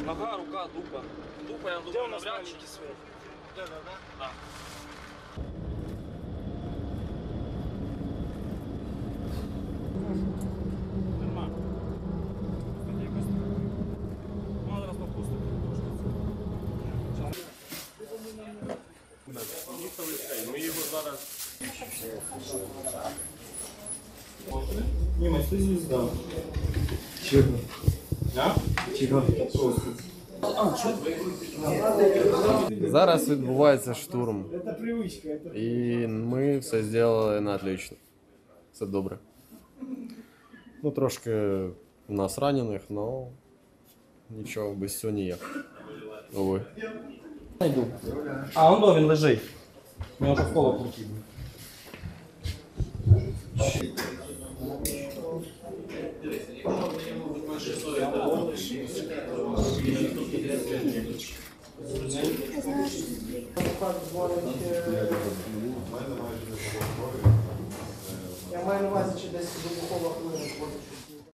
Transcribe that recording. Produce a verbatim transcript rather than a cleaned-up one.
Нога, рука, дупа. Дупа, я думаю, навряд чи. Да, да, да. Да. Нормально. Ну, зараз попустити. Ми його зараз... Німець, ти звізда. Чого? А? Чого? Зараз відбувається штурм. Це привичка. І ми все зробили на отлично. Все добре. Ну, трошки у нас ранених, але нічого, без цього ніяк. Увы. Найду. А, он до, він лежить. У нього школа потрібна. Я маю на увазі, чи десь вибухова хвиля.